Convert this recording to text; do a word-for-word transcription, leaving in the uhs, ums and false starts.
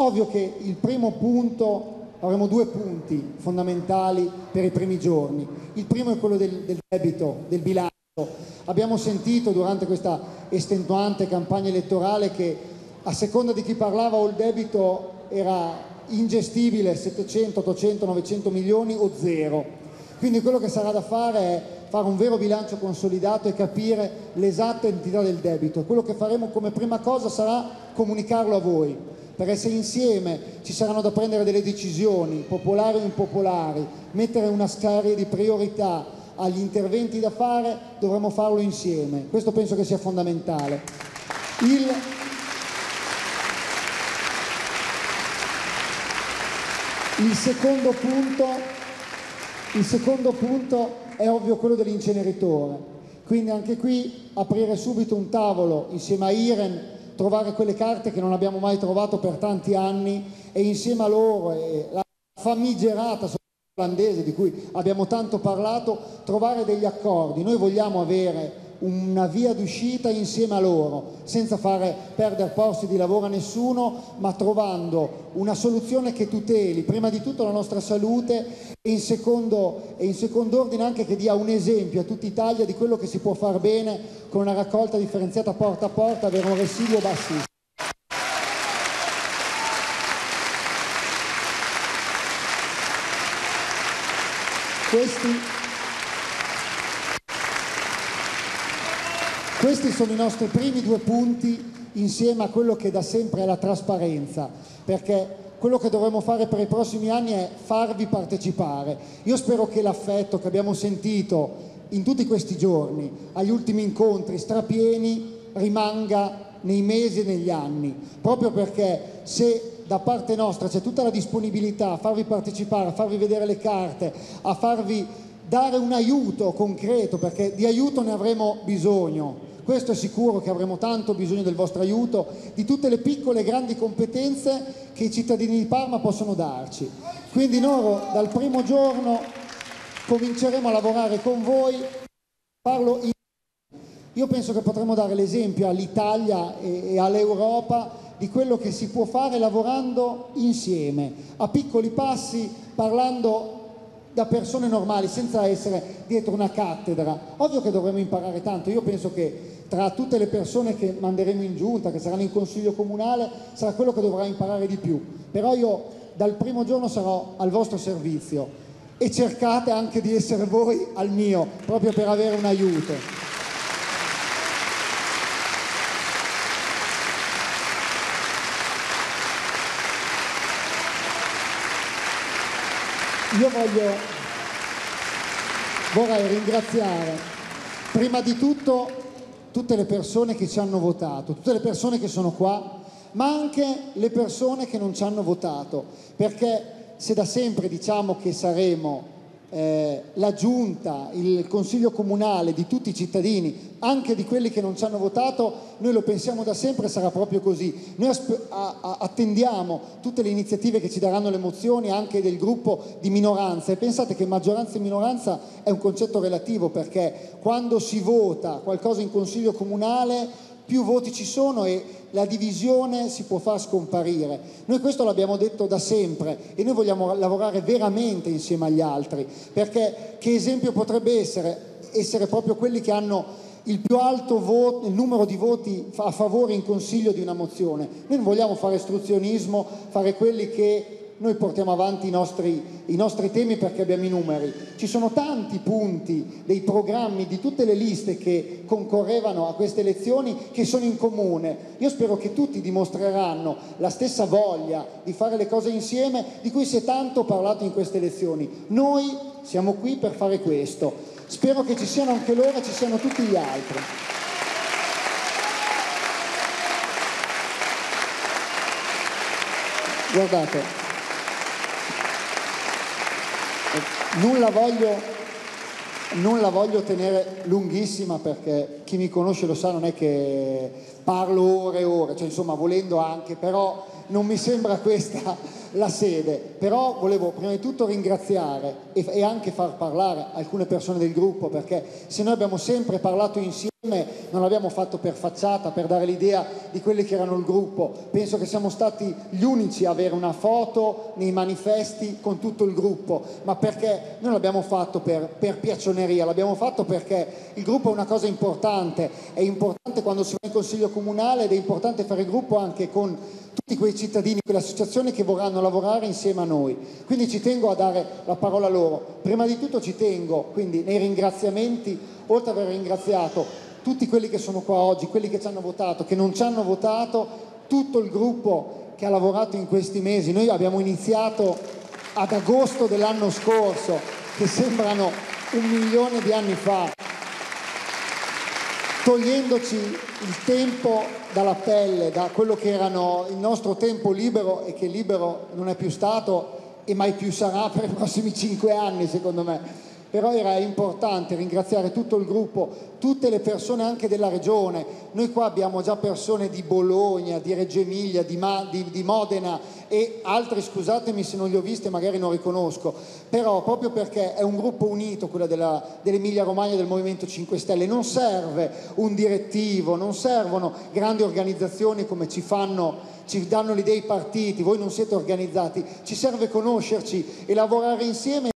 Ovvio che il primo punto, avremo due punti fondamentali per i primi giorni. Il primo è quello del, del debito, del bilancio. Abbiamo sentito durante questa estenuante campagna elettorale che a seconda di chi parlava o il debito era ingestibile, settecento, ottocento, novecento milioni o zero. Quindi quello che sarà da fare è fare un vero bilancio consolidato e capire l'esatta entità del debito. E quello che faremo come prima cosa sarà comunicarlo a voi, perché se insieme ci saranno da prendere delle decisioni, popolari o impopolari, mettere una serie di priorità agli interventi da fare, dovremo farlo insieme. Questo penso che sia fondamentale. Il... Il secondo punto, il secondo punto è ovvio quello dell'inceneritore, quindi anche qui aprire subito un tavolo insieme a Iren, trovare quelle carte che non abbiamo mai trovato per tanti anni e insieme a loro e la famigerata società olandese di cui abbiamo tanto parlato, trovare degli accordi. Noi vogliamo avere una via d'uscita insieme a loro, senza fare perdere posti di lavoro a nessuno, ma trovando una soluzione che tuteli prima di tutto la nostra salute e in secondo, e in secondo ordine anche che dia un esempio a tutta Italia di quello che si può far bene con una raccolta differenziata porta a porta, avere un residuo bassissimo. Questi Questi sono i nostri primi due punti insieme a quello che da sempre è la trasparenza, perché quello che dovremo fare per i prossimi anni è farvi partecipare. Io spero che l'affetto che abbiamo sentito in tutti questi giorni, agli ultimi incontri strapieni, rimanga nei mesi e negli anni, proprio perché se da parte nostra c'è tutta la disponibilità a farvi partecipare, a farvi vedere le carte, a farvi dare un aiuto concreto, perché di aiuto ne avremo bisogno. Questo è sicuro che avremo tanto bisogno del vostro aiuto, di tutte le piccole e grandi competenze che i cittadini di Parma possono darci. Quindi noi dal primo giorno cominceremo a lavorare con voi. Parlo in... Io penso che potremo dare l'esempio all'Italia e all'Europa di quello che si può fare lavorando insieme, a piccoli passi, parlando da persone normali, senza essere dietro una cattedra. Ovvio che dovremo imparare tanto. Io penso che tra tutte le persone che manderemo in giunta, che saranno in consiglio comunale, sarà quello che dovrà imparare di più. Però io dal primo giorno sarò al vostro servizio e cercate anche di essere voi al mio, proprio per avere un aiuto. Io voglio, vorrei ringraziare prima di tutto tutte le persone che ci hanno votato, tutte le persone che sono qua, ma anche le persone che non ci hanno votato, perché se da sempre diciamo che saremo eh, la giunta, il consiglio comunale di tutti i cittadini, anche di quelli che non ci hanno votato, noi lo pensiamo da sempre e sarà proprio così. Noi a, a, attendiamo tutte le iniziative che ci daranno le mozioni anche del gruppo di minoranza, e pensate che maggioranza e minoranza è un concetto relativo, perché quando si vota qualcosa in consiglio comunale più voti ci sono e la divisione si può far scomparire. Noi questo l'abbiamo detto da sempre e noi vogliamo lavorare veramente insieme agli altri, perché che esempio potrebbe essere? Essere proprio quelli che hanno il più alto voto, il numero di voti a favore in consiglio di una mozione. Noi non vogliamo fare ostruzionismo, fare quelli che noi portiamo avanti i nostri, i nostri temi perché abbiamo i numeri. Ci sono tanti punti dei programmi di tutte le liste che concorrevano a queste elezioni che sono in comune. Io spero che tutti dimostreranno la stessa voglia di fare le cose insieme di cui si è tanto parlato in queste elezioni. Noi siamo qui per fare questo. Spero che ci siano anche loro e ci siano tutti gli altri. Guardate, non la voglio, non la voglio tenere lunghissima, perché chi mi conosce lo sa, non è che parlo ore e ore, cioè insomma volendo anche, però non mi sembra questa la sede. Però volevo prima di tutto ringraziare e, e anche far parlare alcune persone del gruppo, perché se noi abbiamo sempre parlato insieme non l'abbiamo fatto per facciata, per dare l'idea di quelli che erano il gruppo. Penso che siamo stati gli unici a avere una foto nei manifesti con tutto il gruppo, ma perché non l'abbiamo fatto per, per piaccioneria, l'abbiamo fatto perché il gruppo è una cosa importante, è importante quando si va in consiglio comunale ed è importante fare il gruppo anche con tutti quei cittadini, quelle associazioni che vorranno lavorare insieme a noi. Quindi ci tengo a dare la parola a loro. Prima di tutto ci tengo, quindi nei ringraziamenti, oltre ad aver ringraziato tutti quelli che sono qua oggi, quelli che ci hanno votato, che non ci hanno votato, tutto il gruppo che ha lavorato in questi mesi. Noi abbiamo iniziato ad agosto dell'anno scorso, che sembrano un milione di anni fa, togliendoci il tempo dalla pelle, da quello che erano il nostro tempo libero e che libero non è più stato e mai più sarà per i prossimi cinque anni, secondo me. Però era importante ringraziare tutto il gruppo, tutte le persone anche della regione. Noi qua abbiamo già persone di Bologna, di Reggio Emilia, di, Ma, di, di Modena e altri, scusatemi se non li ho viste, magari non riconosco, però proprio perché è un gruppo unito, quello dell'Emilia Romagna, del Movimento cinque Stelle, non serve un direttivo, non servono grandi organizzazioni come ci fanno, ci danno l'idea i partiti, voi non siete organizzati, ci serve conoscerci e lavorare insieme.